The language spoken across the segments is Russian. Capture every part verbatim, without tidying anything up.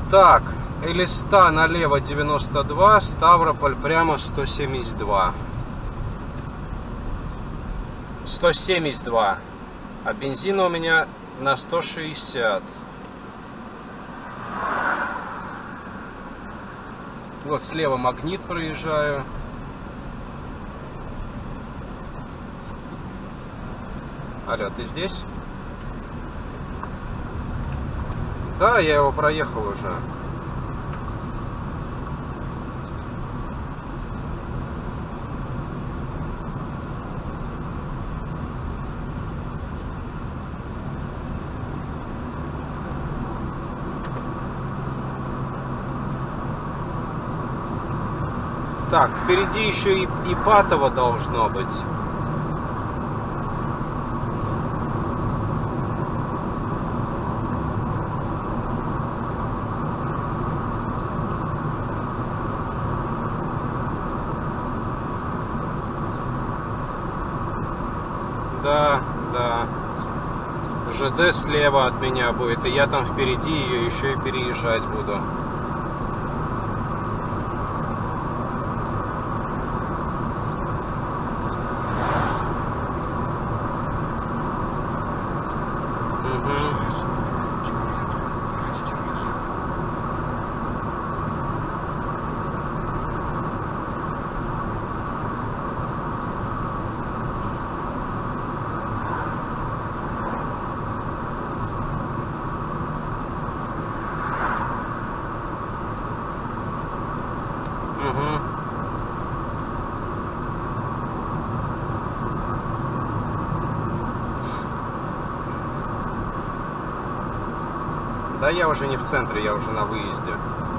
Так, Элиста налево девяносто два, Ставрополь прямо сто семьдесят два. сто семьдесят два. А бензина у меня на сто шестьдесят. Вот слева Магнит проезжаю. Алло, ты здесь? Да, я его проехал уже. Так, впереди еще и Ипатово должно быть. Да, да. ЖД слева от меня будет, и я там впереди ее еще и переезжать буду. Да я уже не в центре, я уже на выезде.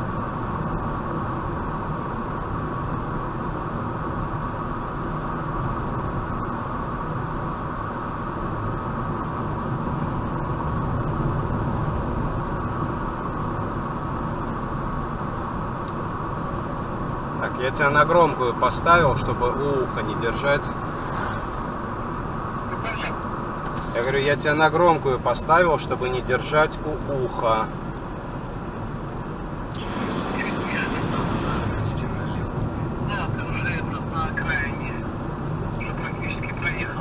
Так, я тебя на громкую поставил, чтобы у уха не держать. Я говорю, я тебя на громкую поставил, чтобы не держать у уха. Да, ты уже это на окраине. Уже практически проехал.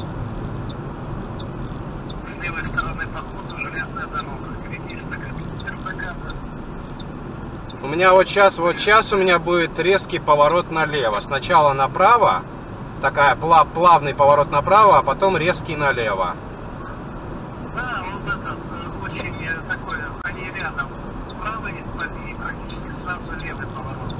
С левой стороны по ходу железная дорога. Впереди эстакада. У меня вот сейчас, вот сейчас у меня будет резкий поворот налево. Сначала направо. Такая плав, плавный поворот направо, а потом резкий налево. Да, вот этот очень такой, они рядом. Справа и практически сразу левый поворот.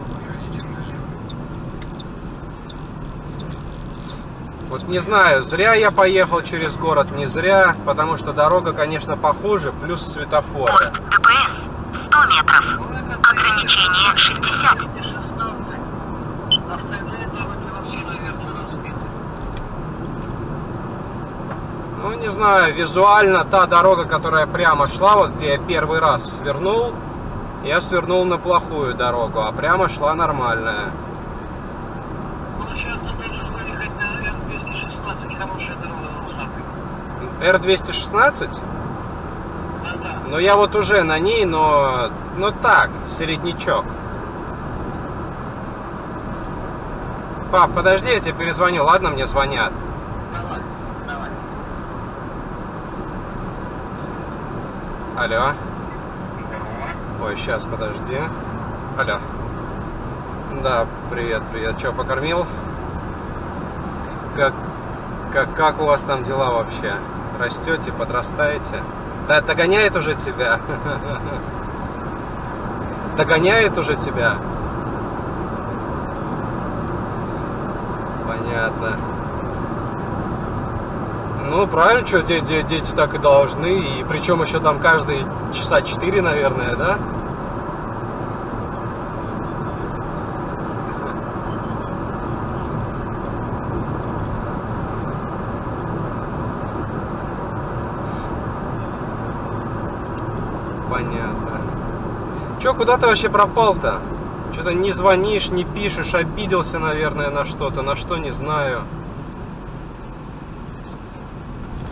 Вот не знаю, зря я поехал через город, не зря, потому что дорога, конечно, похуже, плюс светофоры. Мост ДПС сто метров. Ограничение шестьдесят. Ну, не знаю, визуально та дорога, которая прямо шла, вот где я первый раз свернул, я свернул на плохую дорогу, а прямо шла нормальная. эр двести шестнадцать? Ну, я вот уже на ней, но, ну так, середнячок. Пап, подожди, я тебе перезвоню, ладно, мне звонят. Давай, давай. Алло. Ой, сейчас, подожди. Алло. Да, привет, привет. Че, покормил? Как, как, как у вас там дела вообще? Растете, подрастаете? Да, догоняет уже тебя. Догоняет уже тебя. Понятно. Ну, правильно, что дети, дети так и должны. И причем еще там каждые часа четыре, наверное, да? Понятно. Че, куда ты вообще пропал-то? Что-то не звонишь, не пишешь, обиделся, наверное, на что-то, на что не знаю.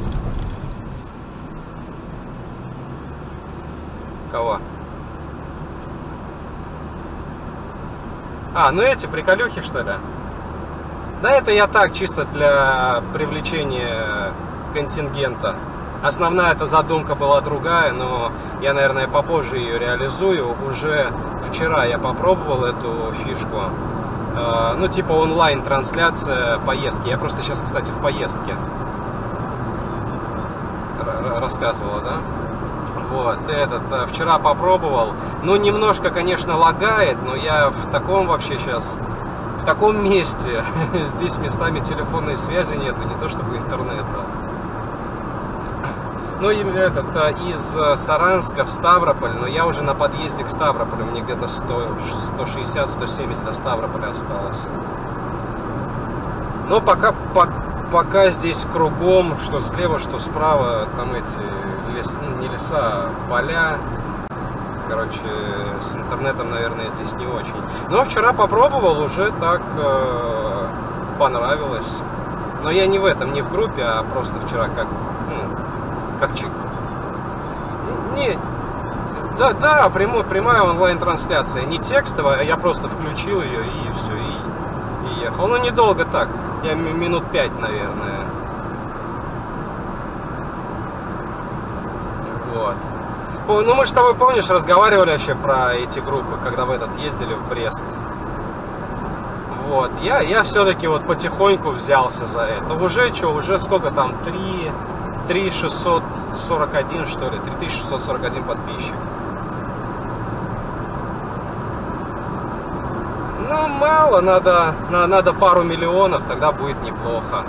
Кого? А, ну эти приколюхи, что ли? Да это я так, чисто для привлечения контингента. Основная эта задумка была другая, но я, наверное, попозже ее реализую. Уже вчера я попробовал эту фишку. Ну, типа онлайн-трансляция поездки. Я просто сейчас, кстати, в поездке. Рассказывала, да? Вот, этот, вчера попробовал. Ну, немножко, конечно, лагает, но я в таком вообще сейчас... В таком месте. Здесь местами телефонной связи нет, и не то чтобы интернета. Ну, и этот, из Саранска в Ставрополь, но я уже на подъезде к Ставрополю, мне где-то сто шестьдесят — сто семьдесят до Ставрополя осталось. Но пока, по, пока здесь кругом, что слева, что справа, там эти лес, ну, не леса, а поля. Короче, с интернетом, наверное, здесь не очень. Но вчера попробовал, уже так э, понравилось. Но я не в этом, не в группе, а просто вчера как... Как чик. Не, да, да, прямой, прямая онлайн-трансляция. Не текстовая, а я просто включил ее и все, и, и ехал. Ну, недолго так. Я минут пять, наверное. Вот. Ну, мы же с тобой, помнишь, разговаривали вообще про эти группы, когда в этот ездили в Брест. Вот. Я, я все-таки вот потихоньку взялся за это. Уже что, уже сколько там? Три... три тысячи шестьсот сорок один, что ли, три тысячи шестьсот сорок один подписчик. Ну, мало, надо, на, надо пару миллионов, тогда будет неплохо.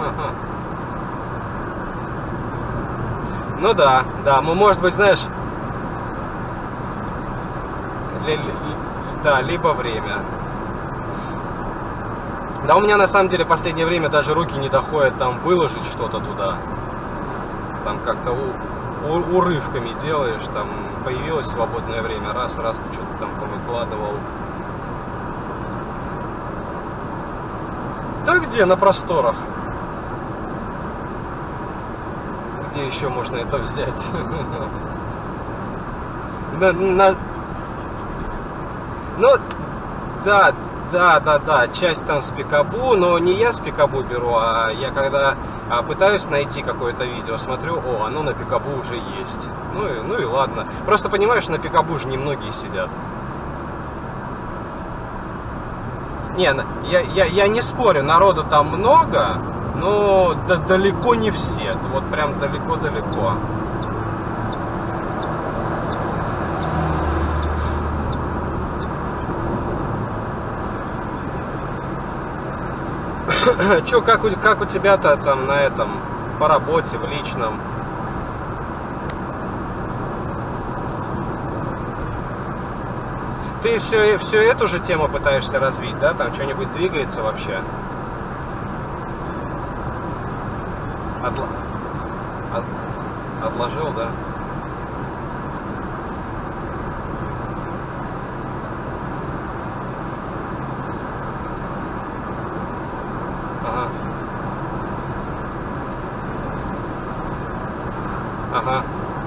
Ну да, да, мы, может быть, знаешь, да, либо время. Да, у меня на самом деле в последнее время даже руки не доходят там выложить что-то туда. Там как-то у, у, урывками делаешь, там появилось свободное время, раз, раз ты что-то там повыкладывал. Да где, на просторах? Где еще можно это взять? на, на... Ну, да, да, да, да, часть там с Пикабу, но не я с Пикабу беру, а я когда а, пытаюсь найти какое-то видео, смотрю, о, оно на Пикабу уже есть. Ну и, ну и ладно. Просто понимаешь, на Пикабу же немногие сидят. Не, я, я, я не спорю, народу там много, но да, далеко не все. Вот прям далеко-далеко. Че, как у, как у тебя-то там на этом, по работе, в личном? Ты все, все эту же тему пытаешься развить, да? Там что-нибудь двигается вообще? Отла... От... Отложил, да? Ага. Ага.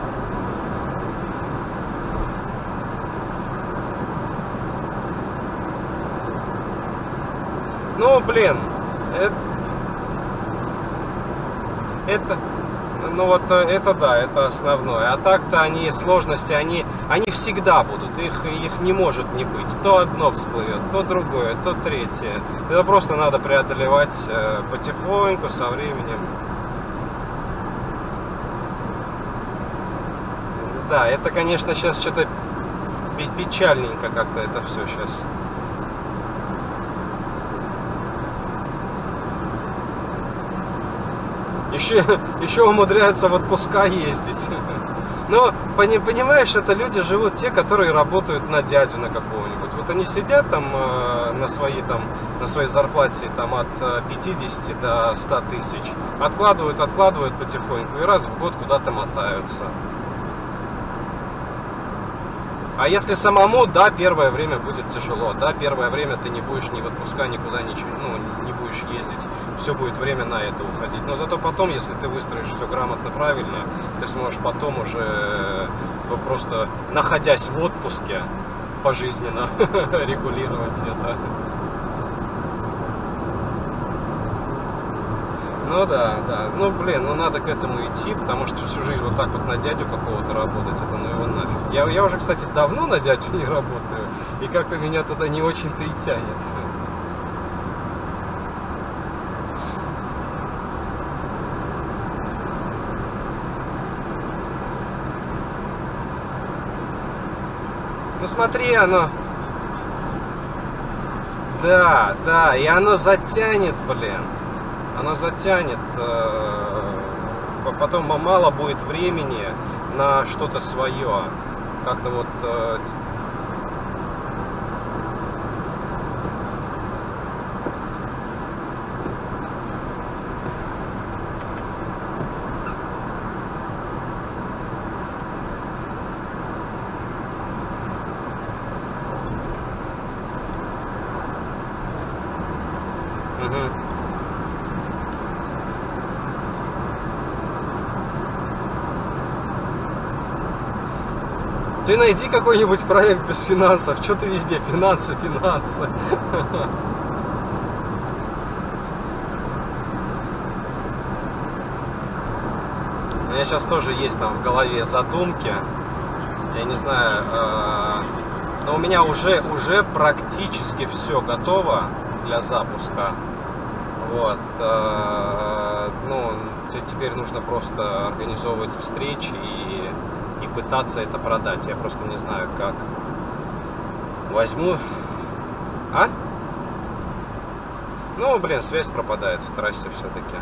Ну, блин, это, это, ну вот это да, это основное. А так-то они, сложности, они, они всегда будут, их, их не может не быть. То одно всплывет, то другое, то третье. Это просто надо преодолевать э, потихоньку, со временем. Да, это, конечно, сейчас что-то печальненько как-то это все сейчас. Еще, еще умудряются в отпуска ездить. Но, понимаешь, это люди живут, те, которые работают на дядю на какого-нибудь. Вот они сидят там э, на своей, там, на своей зарплате там, от пятидесяти до ста тысяч. Откладывают, откладывают потихоньку и раз в год куда-то мотаются. А если самому, да, первое время будет тяжело. Да, первое время ты не будешь ни в отпуска, никуда ничего, ну, не будешь ездить. Все будет время на это уходить. Но зато потом, если ты выстроишь все грамотно, правильно, ты сможешь потом уже, просто находясь в отпуске, пожизненно регулировать это. Ну да, да. Ну блин, ну надо к этому идти, потому что всю жизнь вот так вот на дядю какого-то работать, это ну его нафиг. Я, я уже, кстати, давно на дядю не работаю, и как-то меня туда не очень-то и тянет. Ну смотри, оно... Да, да, и оно затянет, блин. Оно затянет. Потом мало будет времени на что-то свое. Как-то вот... Ты найди какой-нибудь проект без финансов. Что ты везде? Финансы, финансы. У меня сейчас тоже есть там в голове задумки. Я не знаю. Но у меня уже, уже практически все готово для запуска. Вот. Ну, теперь нужно просто организовывать встречи и пытаться это продать. Я просто не знаю, как. Возьму... А? Ну, блин, связь пропадает в трассе все-таки.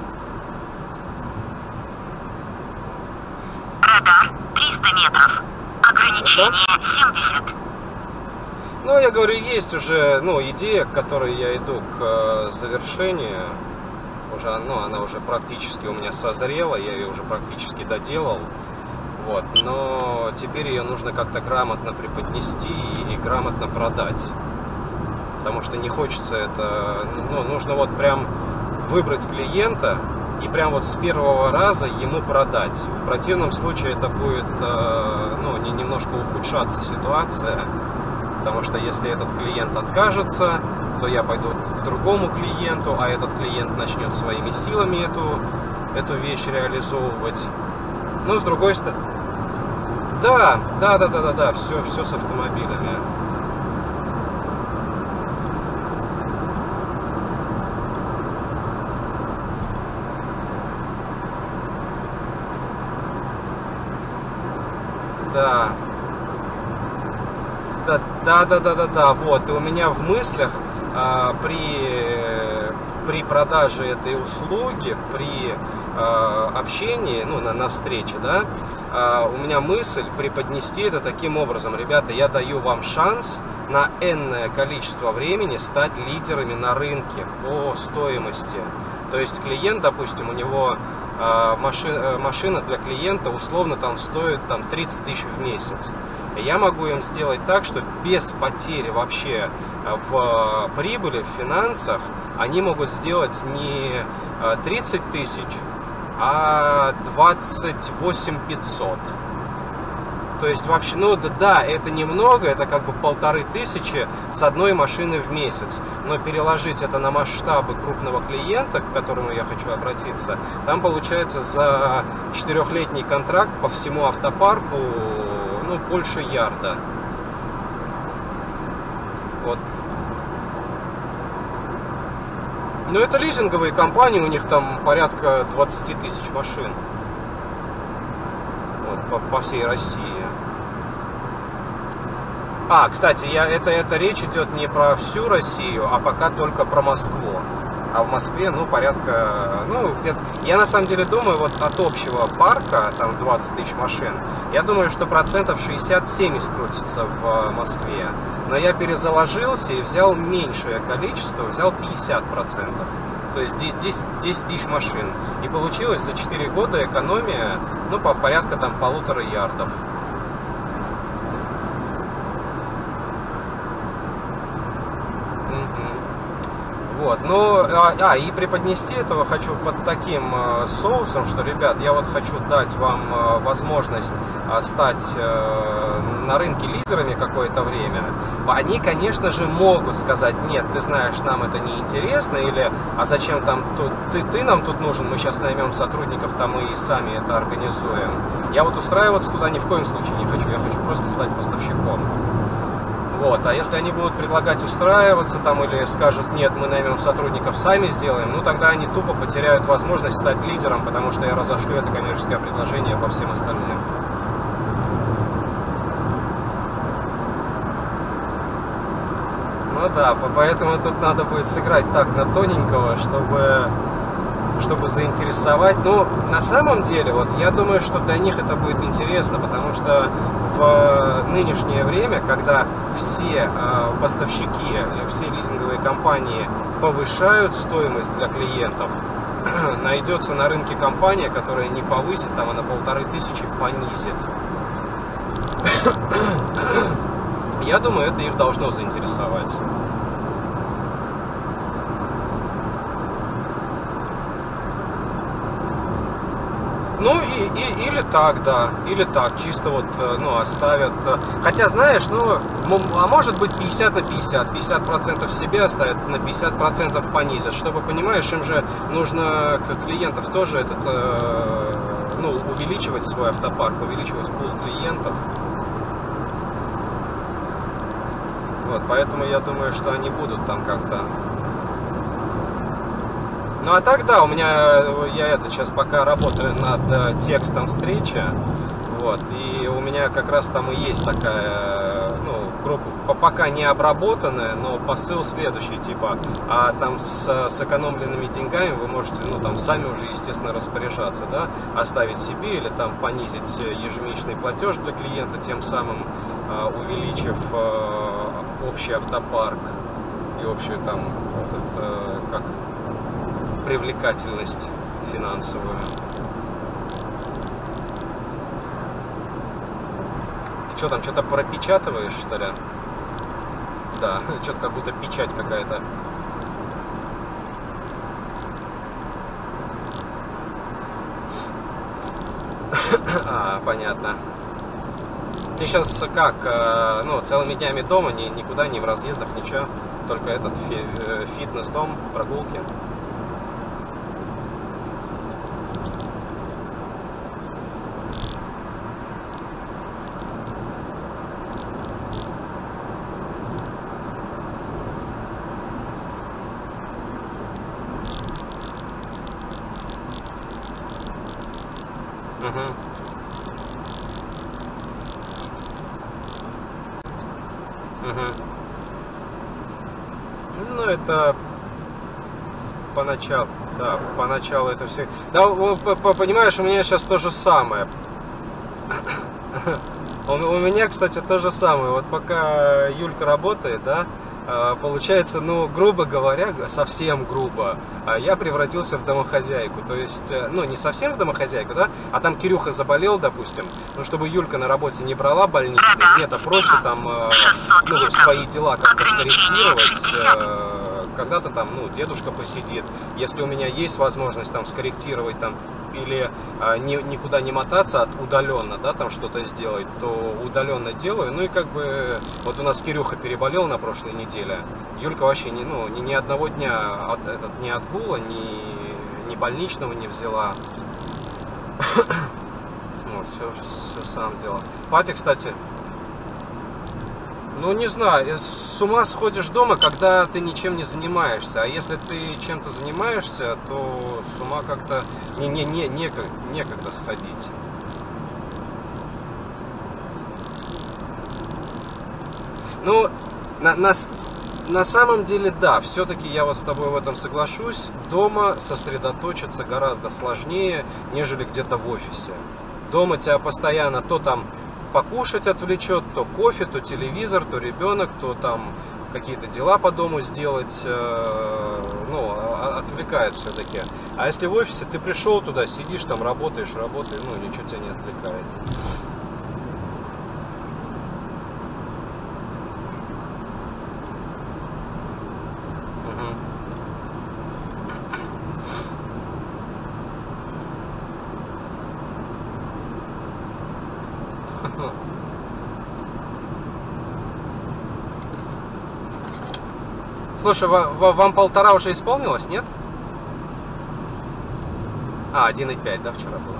Радар триста метров. Ограничение семьдесят. Ну, я говорю, есть уже, ну, идея, к которой я иду к э, завершению. Уже, ну, она уже практически у меня созрела, я ее уже практически доделал. Вот, но теперь ее нужно как-то грамотно преподнести и, и грамотно продать. Потому что не хочется это... Ну, нужно вот прям выбрать клиента и прям вот с первого раза ему продать. В противном случае это будет, ну, немножко ухудшаться ситуация. Потому что если этот клиент откажется, то я пойду к другому клиенту, а этот клиент начнет своими силами эту, эту вещь реализовывать. Ну, с другой стороны... Да, да, да, да, да, да, все, все с автомобилями. Да. Да, да, да, да, да, да, вот. И у меня в мыслях а, при, при продаже этой услуги, при а, общении, ну, на, на встрече, да, а, у меня мысль преподнести это таким образом. Ребята, я даю вам шанс на энное количество времени стать лидерами на рынке по стоимости. То есть клиент, допустим, у него а, машина, машина для клиента условно там стоит там, тридцать тысяч в месяц. Я могу им сделать так, что без потери вообще в прибыли, в финансах, они могут сделать не тридцать тысяч, а двадцать восемь тысяч пятьсот. То есть вообще, ну да, это немного, это как бы полторы тысячи с одной машины в месяц. Но переложить это на масштабы крупного клиента, к которому я хочу обратиться, там получается за четырехлетний контракт по всему автопарку, ну, больше ярда. Вот. Но это лизинговые компании, у них там порядка двадцать тысяч машин. Вот, по, по всей России. А, кстати, я, это, это речь идет не про всю Россию, а пока только про Москву. А в Москве, ну, порядка, ну, где-то... Я на самом деле думаю, вот от общего парка, там двадцать тысяч машин, я думаю, что процентов шестьдесят-семьдесят крутится в Москве. Но я перезаложился и взял меньшее количество, взял пятьдесят процентов. То есть десять тысяч машин. И получилось за четыре года экономия, ну, по порядка там полутора ярдов. Вот, ну, а, а, и преподнести этого хочу под таким э, соусом, что, ребят, я вот хочу дать вам э, возможность э, стать э, на рынке лидерами какое-то время. Они, конечно же, могут сказать: нет, ты знаешь, нам это не интересно, или а зачем там тут, ты, ты нам тут нужен, мы сейчас наймем сотрудников там и сами это организуем. Я вот устраиваться туда ни в коем случае не хочу, я хочу просто стать поставщиком. Вот. А если они будут предлагать устраиваться там или скажут: нет, мы наймем сотрудников, сами сделаем, ну тогда они тупо потеряют возможность стать лидером, потому что я разошлю это коммерческое предложение по всем остальным. Ну да, поэтому тут надо будет сыграть так на тоненького, чтобы, чтобы заинтересовать. Ну, на самом деле, вот я думаю, что для них это будет интересно, потому что в нынешнее время, когда все э, поставщики, все лизинговые компании повышают стоимость для клиентов, найдется на рынке компания, которая не повысит, там, а на полторы тысячи понизит. Я думаю, это их должно заинтересовать. Ну, и, и, или так, да, или так, чисто вот, ну, оставят. Хотя, знаешь, ну, а может быть пятьдесят на пятьдесят, пятьдесят процентов себе оставят, на пятьдесят процентов понизят, чтобы, понимаешь, им же нужно к клиентов тоже этот, ну, увеличивать свой автопарк, увеличивать пул клиентов. Вот, поэтому я думаю, что они будут там как-то. Ну а так, да, у меня, я это сейчас пока работаю над э, текстом встречи, вот, и у меня как раз там и есть такая, ну, группа, пока не обработанная, но посыл следующий, типа, а там с сэкономленными деньгами вы можете, ну, там, сами уже, естественно, распоряжаться, да, оставить себе или там понизить ежемесячный платеж для клиента, тем самым э, увеличив э, общий автопарк и общую там, этот, э, как... привлекательность финансовую. Ты что там, что-то пропечатываешь, что ли? Да, что-то как будто печать какая-то. А, понятно. Ты сейчас как, ну, целыми днями дома, ни, никуда, ни в разъездах, ничего? Только этот фи фитнес-дом, прогулки? Угу. Угу. Ну, это поначалу, да, поначалу это все. Да, понимаешь, у меня сейчас то же самое. У меня, кстати, то же самое. Вот пока Юлька работает, да, получается, ну, грубо говоря, совсем грубо, я превратился в домохозяйку. То есть, ну, не совсем в домохозяйку, да, а там Кирюха заболел, допустим, ну, чтобы Юлька на работе не брала больничный, где-то проще там, ну, свои дела как-то скорректировать. Когда-то там, ну, дедушка посидит. Если у меня есть возможность там скорректировать там или а, ни, никуда не мотаться от удаленно, да, там что-то сделать, то удаленно делаю. Ну и как бы вот у нас Кирюха переболел на прошлой неделе. Юлька вообще не, ну, ни, ни одного дня от, этот, не отбула, ни, ни больничного не взяла. Вот, все, все сам сделал. Папе, кстати, ну, не знаю, с ума сходишь дома, когда ты ничем не занимаешься. А если ты чем-то занимаешься, то с ума как-то не, не, не, некогда, некогда сходить. Ну, на, на, на самом деле, да, все-таки я вот с тобой в этом соглашусь. Дома сосредоточиться гораздо сложнее, нежели где-то в офисе. Дома тебя постоянно то там покушать отвлечет, то кофе, то телевизор, то ребенок, то там какие-то дела по дому сделать, э, ну, отвлекает все-таки. А если в офисе ты пришел туда, сидишь там, работаешь, работаешь, ну, ничего тебя не отвлекает. Угу. Слушай, вам полтора уже исполнилось, нет? А, один и пять, да, вчера было.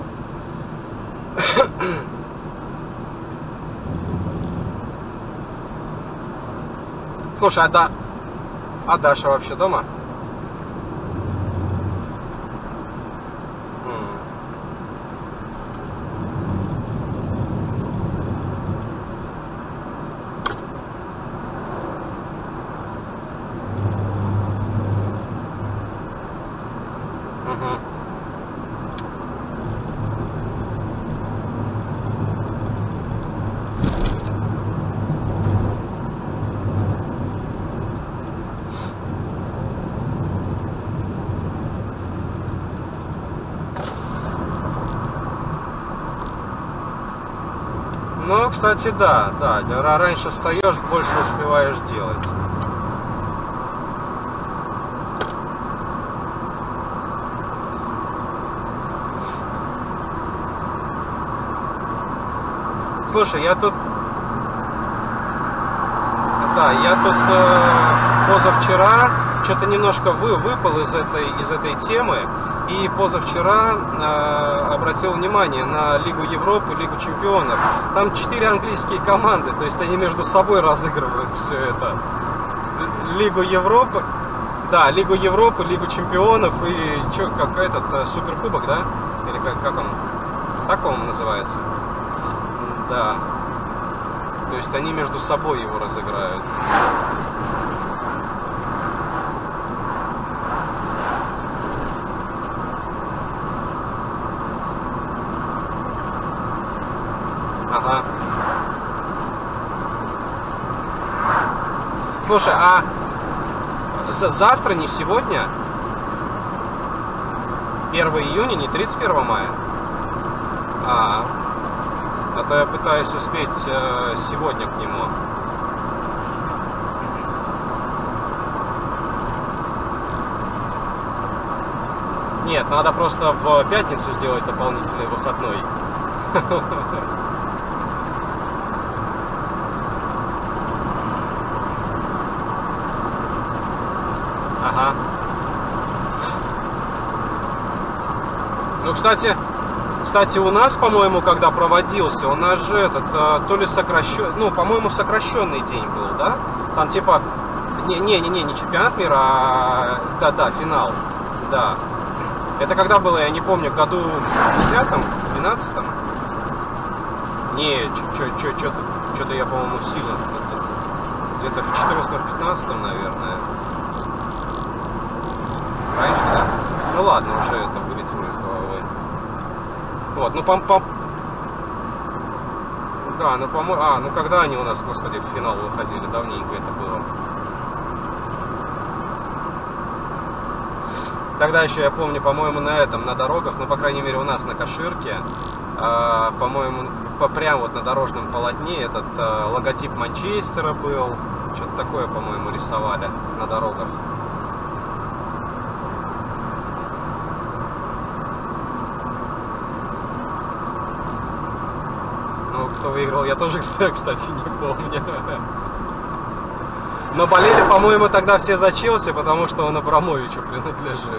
Слушай, а, да... а Даша вообще дома? Ну, кстати, да, да, раньше встаешь, больше успеваешь делать. Слушай, я тут... Да, я тут э, позавчера что-то немножко вы, выпал из этой, из этой темы. И позавчера э, обратил внимание на Лигу Европы, Лигу Чемпионов. Там четыре английские команды, то есть они между собой разыгрывают все это. Лигу Европы, да, Лигу Европы, Лигу Чемпионов и чё, как этот э, Суперкубок, да? Или как, как он? Так, по-моему, называется. Да. То есть они между собой его разыграют. Ага. Слушай, а завтра, не сегодня? первое июня, не тридцать первое мая? А, а то я пытаюсь успеть э, сегодня к нему. Нет, надо просто в пятницу сделать дополнительный выходной. Ага. Ну, кстати, кстати, у нас, по-моему, когда проводился, у нас же этот, то ли сокращенный, ну, по-моему, сокращенный день был, да? Там типа, не-не-не, не чемпионат мира, а, да-да, финал, да. Это когда было, я не помню, году в десятом, в двенадцатом? Не, что-то я, по-моему, сильно, где-то в четырнадцатом-пятнадцатом, наверное. Раньше, да? Ну ладно, уже это вылетело из головы. Вот, ну пом пом Да, ну по-моему... А, ну когда они у нас, господи, в финал выходили? Давненько это было. Тогда еще, я помню, по-моему, на этом, на дорогах, ну, по крайней мере, у нас на Каширке, э, по-моему, по, прям вот на дорожном полотне этот э, логотип Манчестера был. Что-то такое, по-моему, рисовали на дорогах. Ну, кто выиграл, я тоже, кстати, не помню. Но болели, по-моему, тогда все за Челси, потому что он Абрамовичу принадлежит.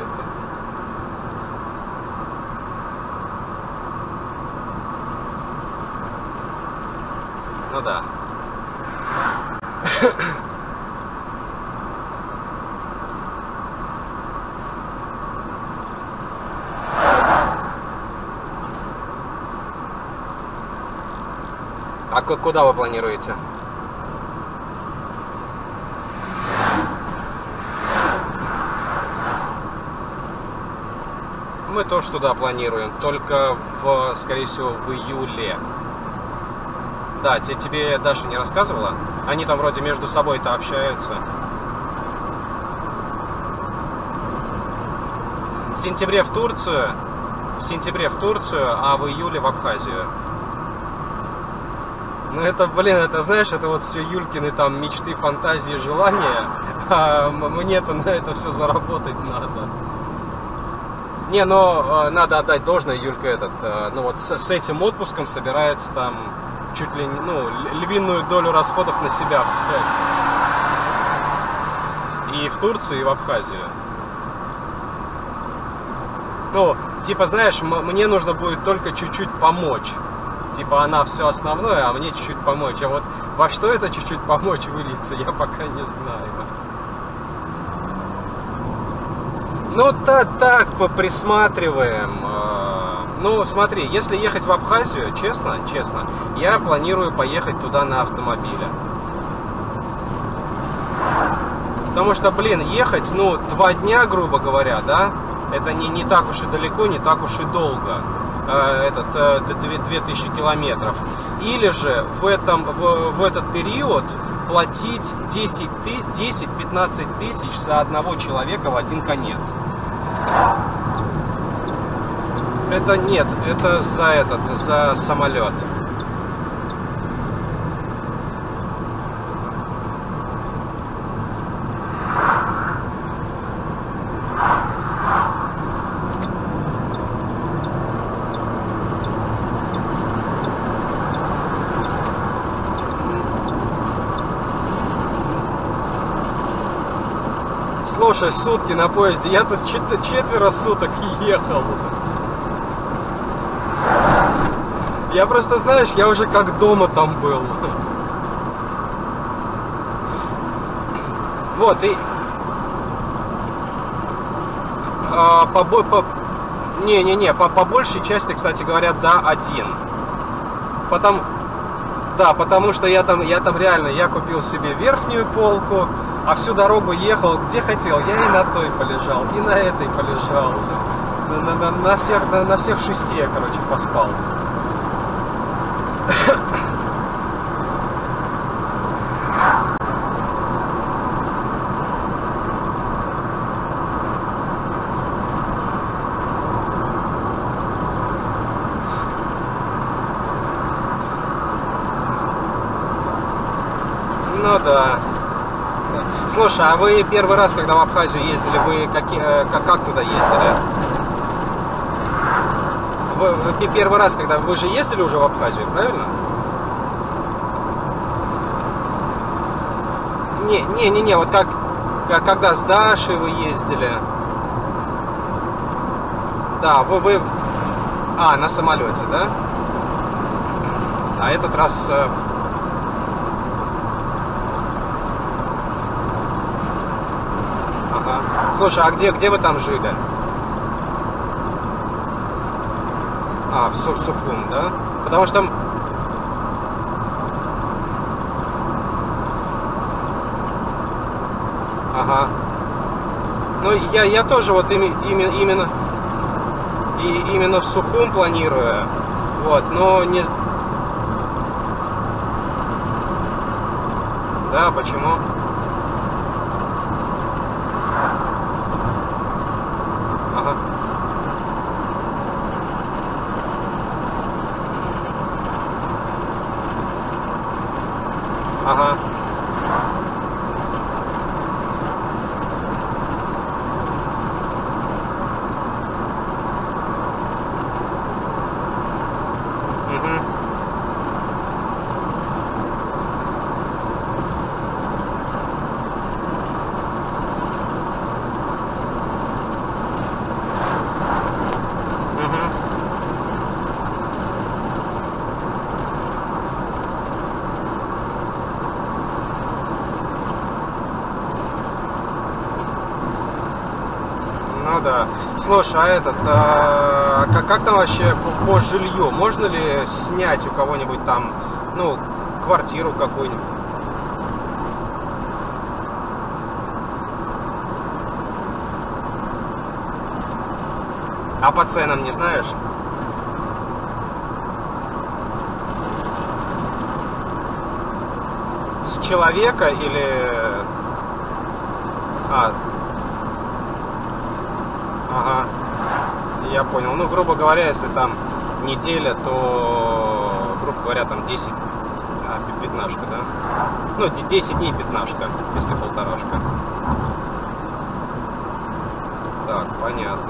Ну да. А куда вы планируете? Мы тоже туда планируем, только, в, скорее всего, в июле. Да, тебе Даша не рассказывала? Они там вроде между собой-то общаются. В сентябре в Турцию, в сентябре в Турцию, а в июле в Абхазию. Ну это, блин, это, знаешь, это вот все Юлькины там мечты, фантазии, желания. А мне-то на это все заработать надо. Не, но э, надо отдать должное, Юлька этот, э, ну вот с, с этим отпуском собирается там чуть ли не, ну, львиную долю расходов на себя взять. И в Турцию, и в Абхазию. Ну, типа, знаешь, мне нужно будет только чуть-чуть помочь. Типа, она все основное, а мне чуть-чуть помочь. А вот во что это чуть-чуть помочь выльется, я пока не знаю. Ну, так, так, поприсматриваем. Ну, смотри, если ехать в Абхазию, честно, честно, я планирую поехать туда на автомобиле. Потому что, блин, ехать, ну, два дня, грубо говоря, да, это не, не так уж и далеко, не так уж и долго, э, этот, э, две тысячи километров. Или же в, этом, в, в этот период платить десять-пятнадцать тысяч за одного человека в один конец. Это нет, это за этот, за самолет. Слушай, сутки на поезде, я тут четверо суток ехал. Я просто, знаешь, я уже как дома там был. Вот, и... А, по, по, не-не-не, по, по большей части, кстати говоря, да, один. Потом... Да, потому что я там, я там реально, я купил себе верхнюю полку, а всю дорогу ехал, где хотел. Я и на той полежал, и на этой полежал. На, на, на, на, всех, на, на всех шести я, короче, поспал. Ну да. Слушай, а вы первый раз, когда в Абхазию ездили, вы какие, как, как туда ездили? Вы, вы первый раз, когда вы же ездили уже в Абхазию, правильно? Не, не, не, не, вот как, как когда с Дашей вы ездили. Да, вы, вы, а на самолете, да? А этот раз. Слушай, а где, где вы там жили? А, в Сухум, да? Потому что... Ага. Ну, я, я тоже вот ими, ими, именно... И, именно в Сухум планирую. Вот, но не... Да, почему? Ага. Угу. Ну да. Слушай, а этот, а, как, как там вообще по, по жилью? Можно ли снять у кого-нибудь там, ну, квартиру какую-нибудь? А по ценам не знаешь? С человека или... А... Ага, я понял. Ну, грубо говоря, если там неделя, то, грубо говоря, там десять, а, пятнашка, да? Ну, десять дней пятнашка, если полторашка. Так, понятно.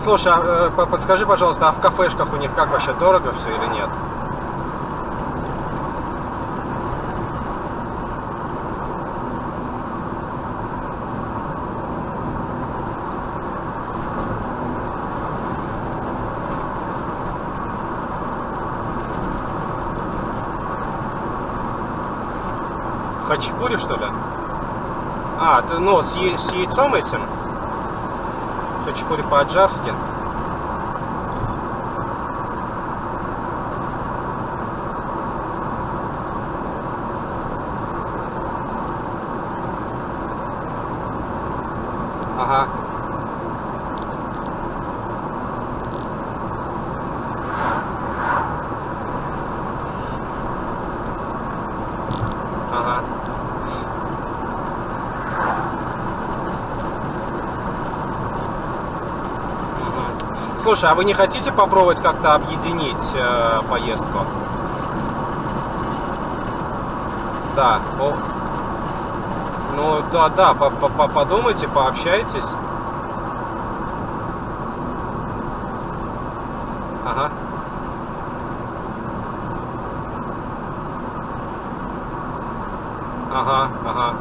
Слушай, а, э, подскажи, пожалуйста, а в кафешках у них как вообще, дорого все или нет? Хачапури, что ли? А, ты, ну, с, я, с яйцом этим? Хачапури по-аджарски. Ага. Ага. Слушай, а вы не хотите попробовать как-то объединить э, поездку? Да. О, ну да, да, по -по подумайте, пообщайтесь. Ага. Ага, ага.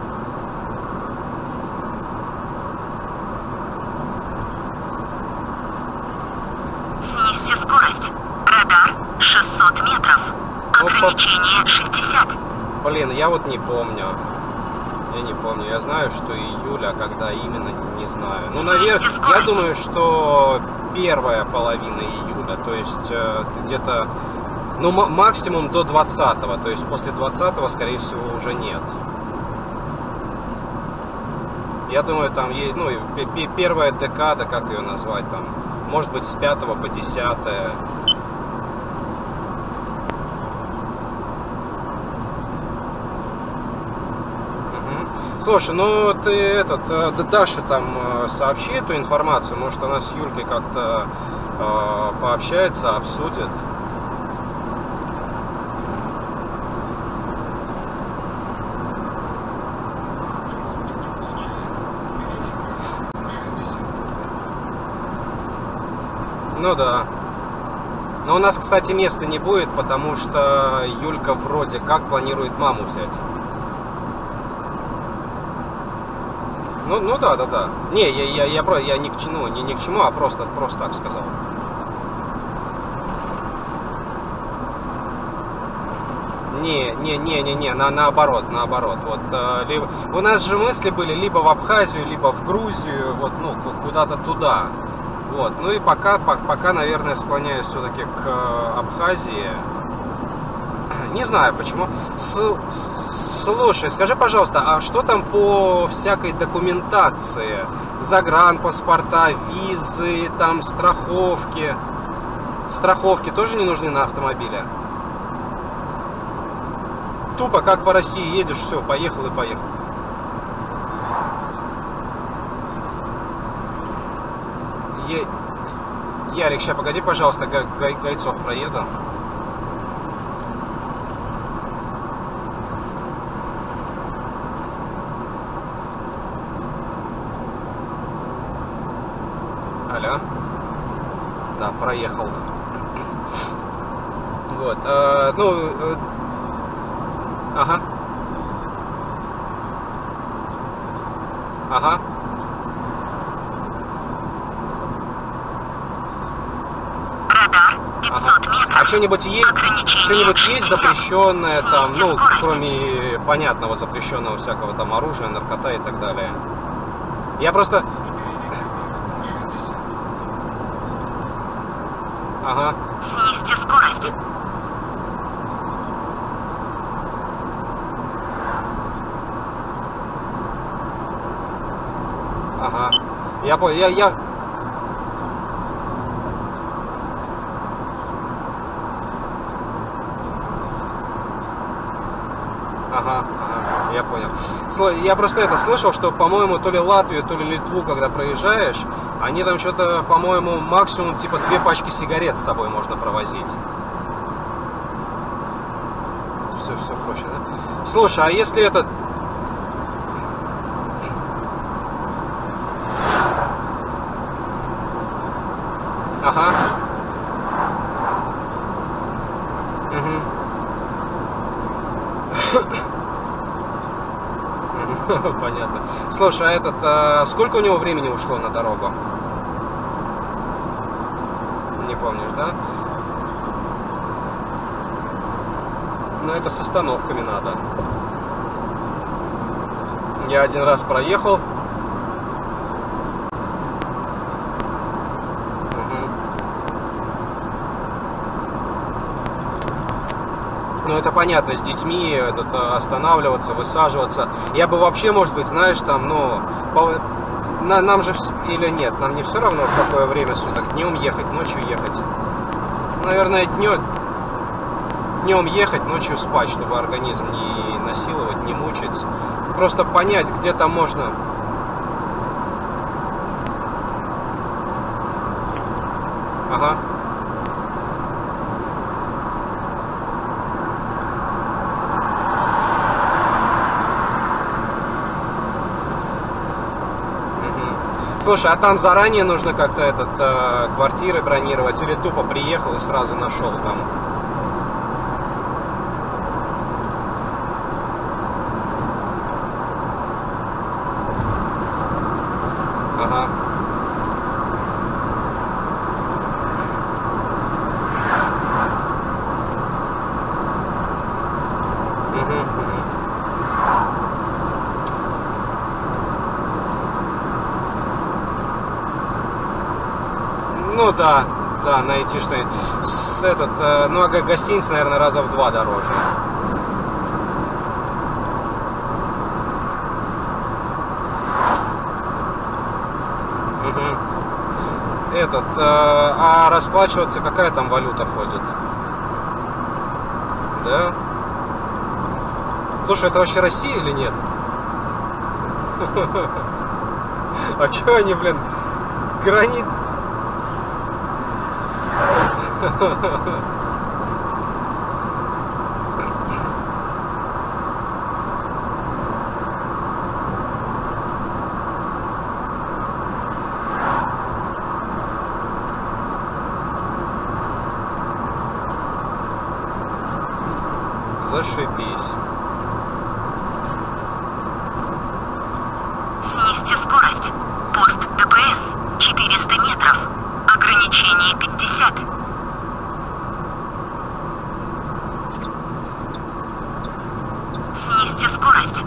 Снизьте скорость. Радар шестьсот метров. Ограничение шестьдесят. Блин, я вот не помню. Я не помню. Я знаю, что июля, а когда именно, не знаю. Ну, наверное, я думаю, что первая половина июля. То есть э, где-то, ну, максимум до двадцатого. То есть после двадцатого, скорее всего, уже нет. Я думаю, там есть, ну, первая декада, как ее назвать, там, может быть, с пятого по десятое. Слушай, ну ты этот, Даша там сообщи эту информацию, может она с Юлькой как-то э, пообщается, обсудит. Ну да. Но у нас, кстати, места не будет, потому что Юлька вроде как планирует маму взять. Ну, ну да, да, да. Не, я, я, я, я, я ни к чему, не, ни к чему, а просто, просто так сказал. Не, не, не, не, не, на, наоборот, наоборот. Вот, э, либо, у нас же мысли были либо в Абхазию, либо в Грузию, вот, ну, куда-то туда. Вот, ну и пока, пока, наверное, склоняюсь все-таки к э, Абхазии. Не знаю почему. С, с, слушай, скажи, пожалуйста, а что там по всякой документации? Загранпаспорта, визы, там страховки. Страховки тоже не нужны на автомобиле? Тупо как по России едешь, все, поехал и поехал. Е... Ярик, сейчас погоди, пожалуйста, Гай... Гай... Гайцов проеду. Алло. Да, проехал. Вот, э, ну, э, ага. Ага. Радар пятьсот метров. А что-нибудь есть, что-нибудь есть запрещенное там, ну, кроме понятного запрещенного всякого там оружия, наркота и так далее? Я просто... Ага. Снизьте скорость. Ага. Я понял, я, я... Ага, ага, я понял. Я просто это слышал, что, по-моему, то ли Латвию, то ли Литву, когда проезжаешь, они там что-то, по-моему, максимум типа две пачки сигарет с собой можно провозить. Все, все проще, да? Слушай, а если этот... Понятно. Слушай, а этот, а сколько у него времени ушло на дорогу? Не помнишь, да? Ну, это с остановками надо. Я один раз проехал. Ну, это понятно, с детьми этот, останавливаться, высаживаться. Я бы вообще, может быть, знаешь, там, ну, по... На, нам же, или нет, нам не все равно, в какое время суток, днем ехать, ночью ехать. Наверное, днем, днем ехать, ночью спать, чтобы организм не насиловать, не мучить. Просто понять, где там можно. Ага. Слушай, а там заранее нужно как-то этот э, квартиры бронировать или тупо приехал и сразу нашел там? Ага. Угу, угу. Ну да, да, найти что-нибудь. С этот, э, ну а гостиница, наверное, раза в два дороже. Угу. Этот, э, а расплачиваться какая там валюта ходит? Да? Слушай, это вообще Россия или нет? А чё они, блин, гранит... Зашибись. Снизьте скорость. Пост ДПС четыреста метров. Ограничение пятьдесят. Снизьте скорость.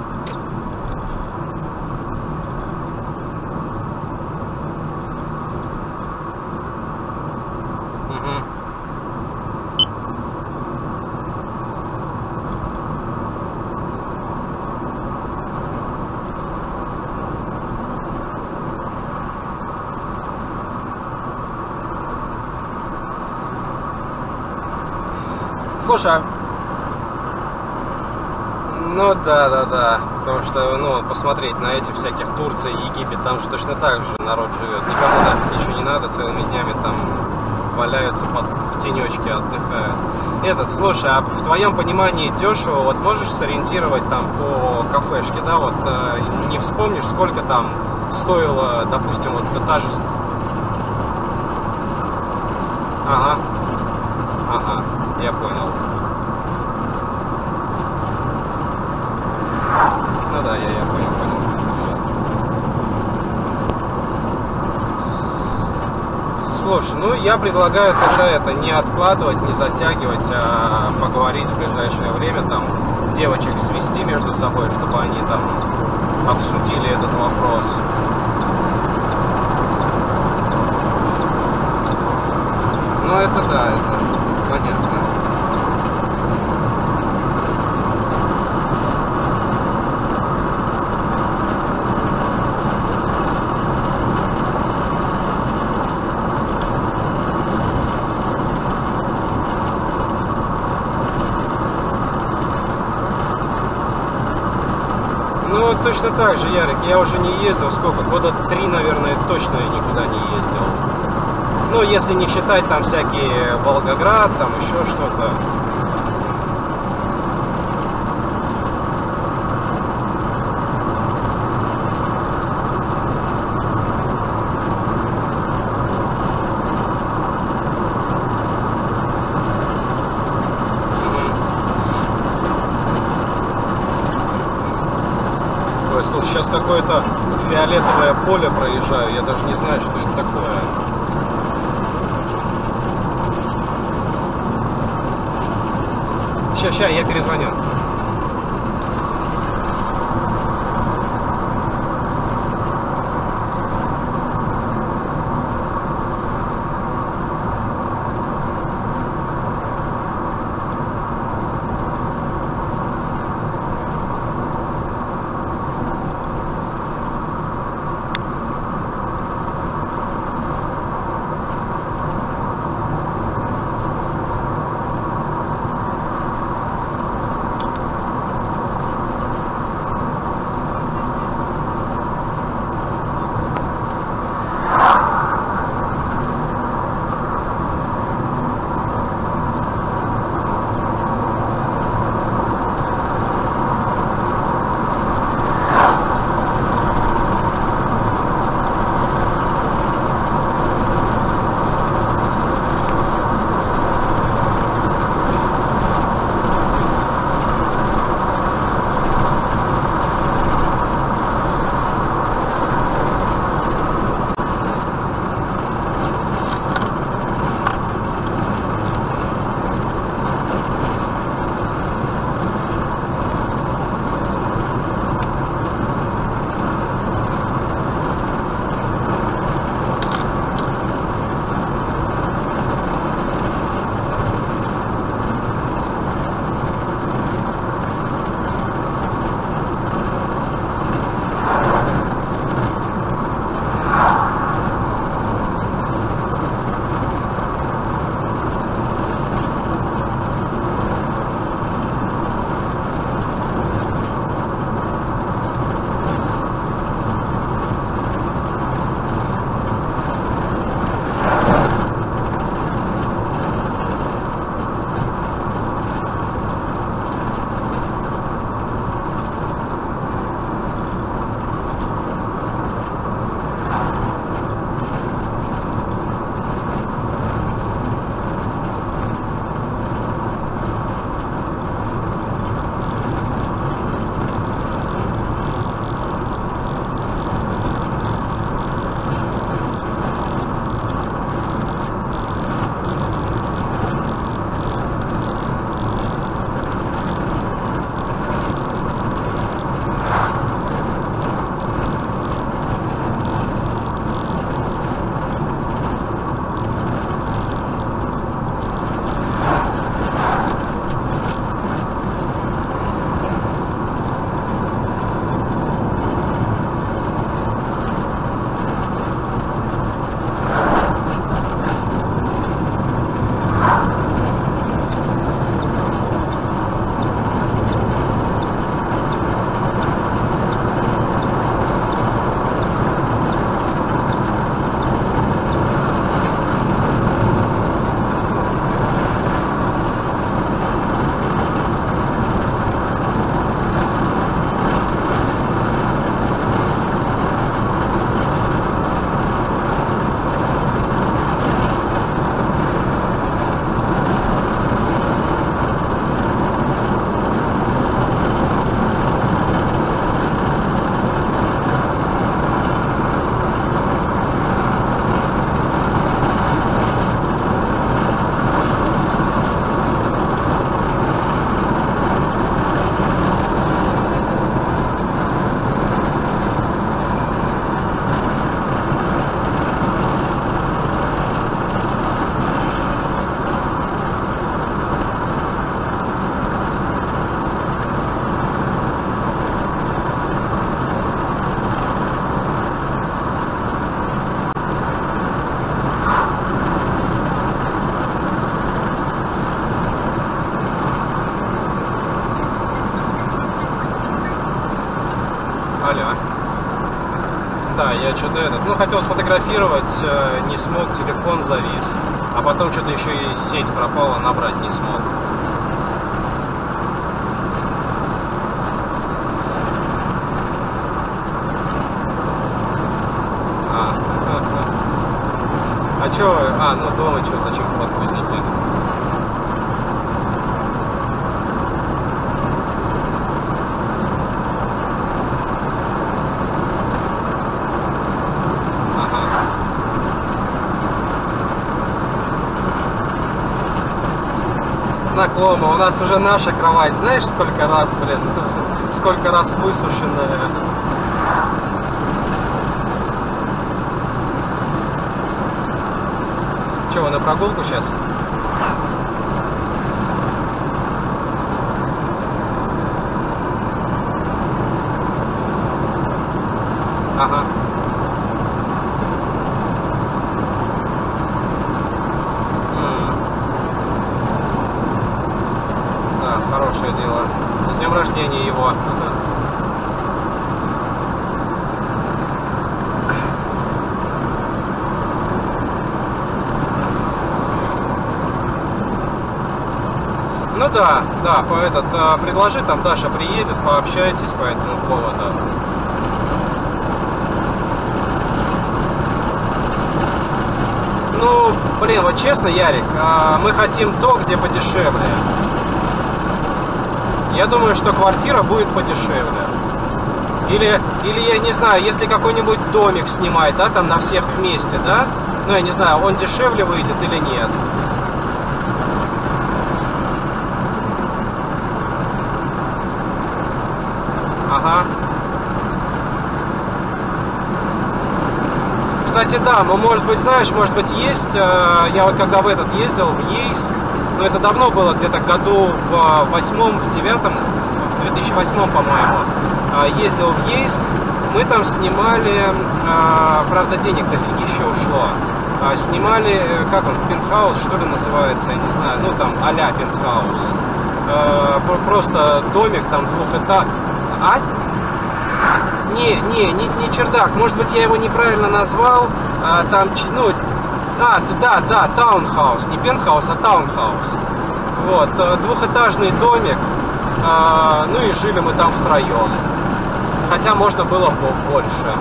Угу. Слушай, а... ну да, да, да, потому что, ну, посмотреть на эти всяких Турция, Египет, там же точно так же народ живет, никому нафиг ничего не надо, целыми днями там валяются под, в тенечке, отдыхают. Этот, слушай, а в твоем понимании дешево, вот можешь сориентировать там по кафешке, да, вот э, не вспомнишь, сколько там стоило, допустим, вот та же... Ага, ага, я понял. Ну да, я, я понял, понял. Слушай, ну я предлагаю тогда это не откладывать, не затягивать, а поговорить в ближайшее время, там, девочек свести между собой, чтобы они там обсудили этот вопрос. Ну это да, это понятно. Ну, точно так же, Ярик, я уже не ездил, сколько, года три, наверное, точно я никуда не ездил. Ну, если не считать там всякие Волгоград, там еще что-то. сейчас какое-то фиолетовое поле проезжаю, я даже не знаю, что это такое. Сейчас, сейчас, я перезвоню. Алло. Да, я что-то этот, ну, хотел сфотографировать, э, не смог, телефон завис. А потом что-то еще и сеть пропала, набрать не смог. А, а что, а, ну дома что, зачем в подгузнике? Знакомо, у нас уже наша кровать, знаешь, сколько раз, блин, сколько раз высушенная. Че, вы на прогулку сейчас? Ага. Хорошее дело. С днем рождения его. Ну да, да, по этот, предложи, там Даша приедет, пообщайтесь по этому поводу. Ну, блин, вот честно, Ярик, мы хотим то, где подешевле. Я думаю, что квартира будет подешевле. Или, или я не знаю, если какой-нибудь домик снимать, да, там на всех вместе, да, ну, я не знаю, он дешевле выйдет или нет. Ага. Кстати, да, ну, может быть, знаешь, может быть, есть, я вот когда в этот ездил, в Ейск, но это давно было, где-то году в восьмом, в девятом, в две тысячи восьмом, по-моему, ездил в Ейск. Мы там снимали, правда, денег дофигища ушло. Снимали, как он, пентхаус, что ли, называется, я не знаю, ну там а-ля пентхаус. Просто домик там двухэтажный. А? Не, не, не, не чердак, может быть, я его неправильно назвал. Там, ну, А, да, да, таунхаус, не пентхаус, а таунхаус. Вот, двухэтажный домик, а, ну и жили мы там втроем. Хотя можно было больше.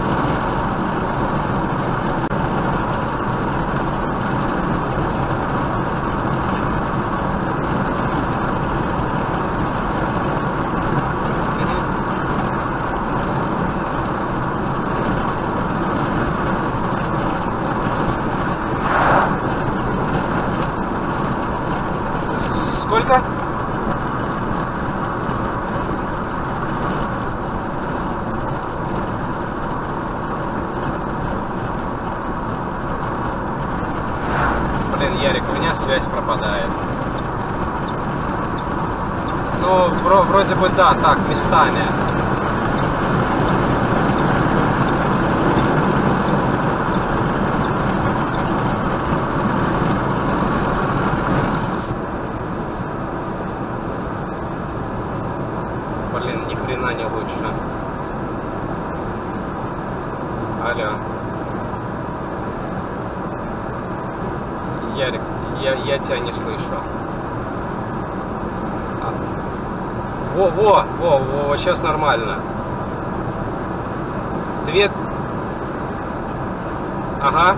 Сколько? Блин, Ярик, у меня связь пропадает. Ну, вроде бы да, так, местами. Блин, ни хрена не лучше. Алло. Ярик, я, я тебя не слышу. А. Во, во, во, во, во, сейчас нормально. Две... Ага.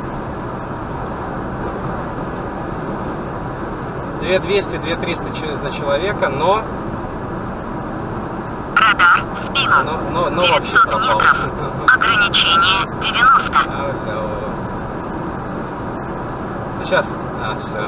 две двести, две триста за человека, но... Радар сбила. Но, но, но вообще пропал. Метров. Ограничение девяносто. Алло. Сейчас. А, все.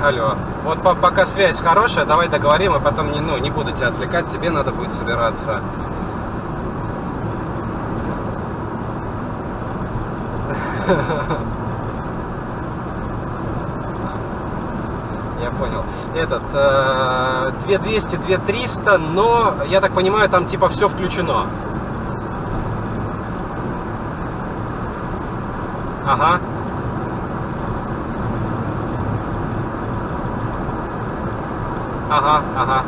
Алло. Вот по пока связь хорошая, давай договорим, а потом не, ну, не буду тебя отвлекать, тебе надо будет собираться. Я понял. Этот, две двести, две триста, но, я так понимаю, там типа все включено. Ага. Ага, ага.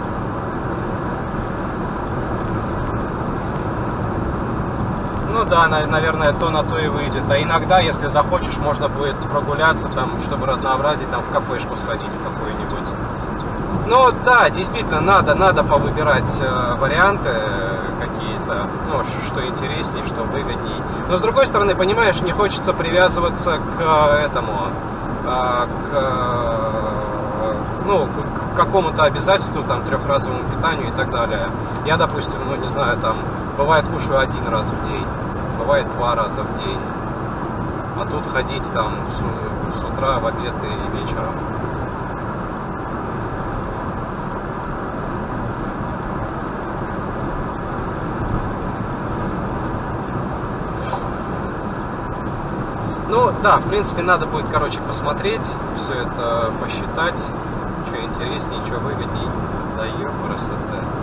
Ну да, наверное, то на то и выйдет. А иногда, если захочешь, можно будет прогуляться там, чтобы разнообразить, там в кафешку сходить в какую-нибудь. Ну да, действительно, надо, надо повыбирать э, варианты какие-то, ну, что интереснее, что выгодней. Но с другой стороны, понимаешь, не хочется привязываться к этому, э, к, э, ну, к какому-то обязательству, там, трехразовому питанию и так далее. Я, допустим, ну, не знаю, там, бывает, кушаю один раз в день, бывает два раза в день. А тут ходить там с, с утра, в обед и вечером. Ну, да, в принципе, надо будет, короче, посмотреть, все это посчитать, что интереснее, что выгодней. Да, ёпрст.